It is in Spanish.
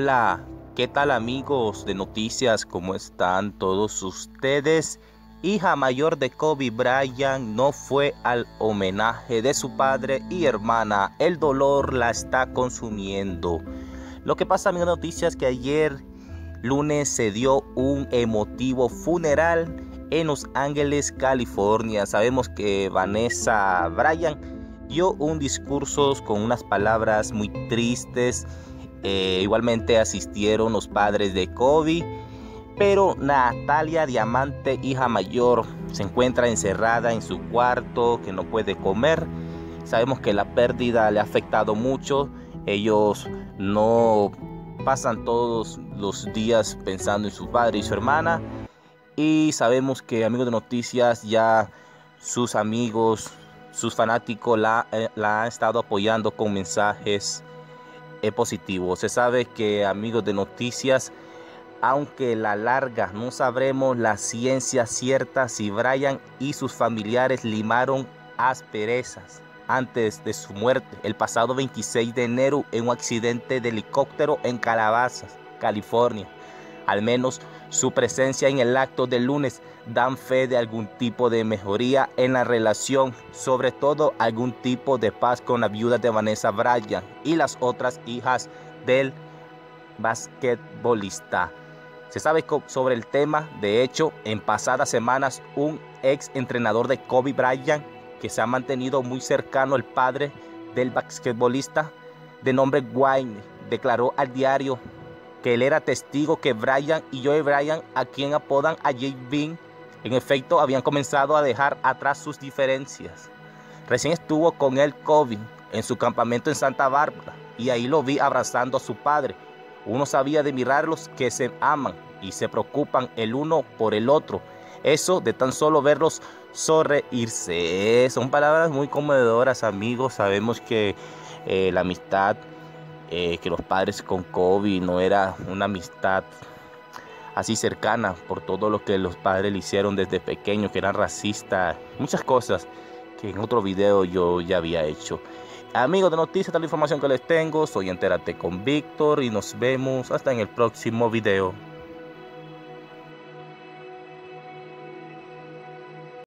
Hola, ¿qué tal amigos de noticias? ¿Cómo están todos ustedes? Hija mayor de Kobe Bryant no fue al homenaje de su padre y hermana. El dolor la está consumiendo. Lo que pasa, amigos de noticias, que ayer lunes se dio un emotivo funeral en Los Ángeles, California. Sabemos que Vanessa Bryant dio un discurso con unas palabras muy tristes. Igualmente asistieron los padres de Kobe, pero Natalia Diamante, hija mayor, se encuentra encerrada en su cuarto, que no puede comer. Sabemos que la pérdida le ha afectado mucho. Ellos no pasan todos los días pensando en su padre y su hermana. Y sabemos que, amigos de noticias, ya sus amigos, sus fanáticos la han estado apoyando con mensajes positivo. Se sabe que, amigos de noticias, aunque la larga no sabremos la ciencia cierta si Bryant y sus familiares limaron asperezas antes de su muerte el pasado 26 de enero en un accidente de helicóptero en Calabasas, California. Al menos su presencia en el acto del lunes dan fe de algún tipo de mejoría en la relación, sobre todo algún tipo de paz con la viuda de Vanessa Bryant y las otras hijas del basquetbolista. Se sabe sobre el tema. De hecho, en pasadas semanas, un ex entrenador de Kobe Bryant, que se ha mantenido muy cercano al padre del basquetbolista de nombre Wayne, declaró al diario que él era testigo que Bryant y Joe Bryant, a quien apodan a J.B., en efecto habían comenzado a dejar atrás sus diferencias. Recién estuvo con él Kobe en su campamento en Santa Bárbara y ahí lo vi abrazando a su padre. Uno sabía de mirarlos que se aman y se preocupan el uno por el otro. Eso de tan solo verlos sonreírse. Son palabras muy conmovedoras, amigos. Sabemos que la amistad que los padres con Kobe no era una amistad así cercana por todo lo que los padres le hicieron desde pequeño, que eran racistas, muchas cosas que en otro video yo ya había hecho. Amigos de noticias, esta es la información que les tengo. Soy Entérate con Víctor y nos vemos hasta en el próximo video.